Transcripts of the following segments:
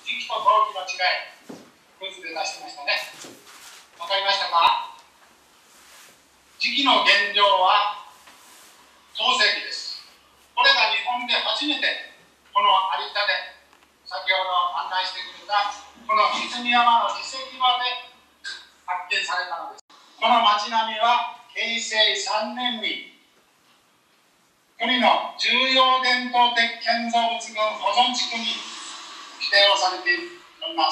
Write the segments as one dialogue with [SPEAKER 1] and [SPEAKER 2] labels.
[SPEAKER 1] 時期と陶器の違い、クイズで出してましたね。わかりましたか？磁器の原料は陶石です。これが日本で初めてこの有田で先ほど案内してくれたこの泉山の地石場で発見されたのです。この町並みは平成3年に国の重要伝統的建造物群保存地区に指定をされております。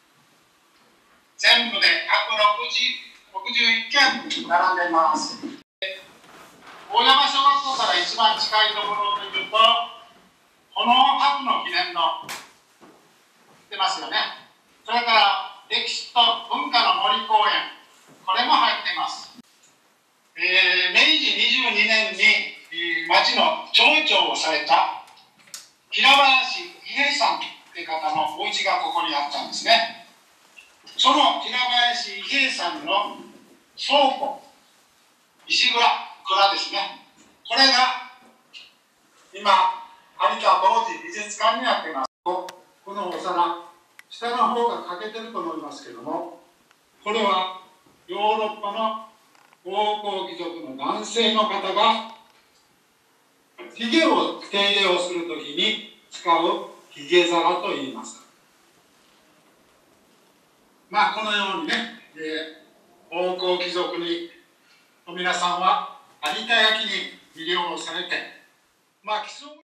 [SPEAKER 1] 全部で161軒並んでいます。大山小学校から一番近いところというと、この博の記念の出ますよね。それから歴史と文化の森公園、これも入っています。明治22年に町の町長をされた平林伊兵衛さんという方のお家がここにあったんですね。その平林伊兵衛さんの倉庫、石蔵ですね。これが今有田当時美術館になっています。このお皿、下の方が欠けてると思いますけども、これはヨーロッパの王侯貴族の男性の方がひげを手入れをするときに使うひげ皿と言います。まあこのようにね、王侯貴族の皆さんは有田焼に魅了されて、まあ